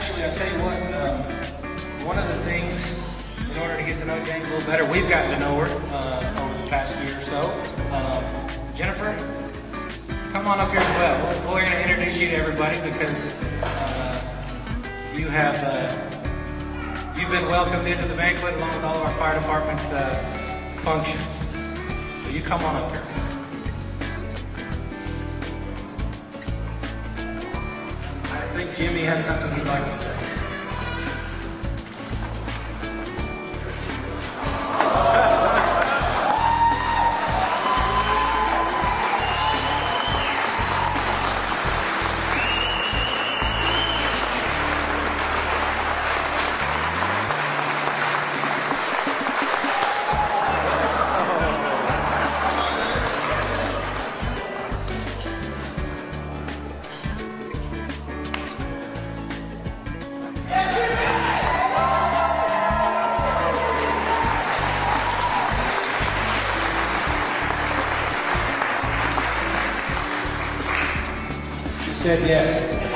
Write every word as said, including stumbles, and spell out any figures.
Actually, I'll tell you what, um, one of the things, in order to get to know James a little better, we've gotten to know her uh, over the past year or so. Um, Jennifer, come on up here as well. We're going to introduce you to everybody because uh, you have uh, you've been welcomed into the banquet along with all of our fire department uh, functions. So you come on up here. I think Jimmy has something he'd like to say. Said yes.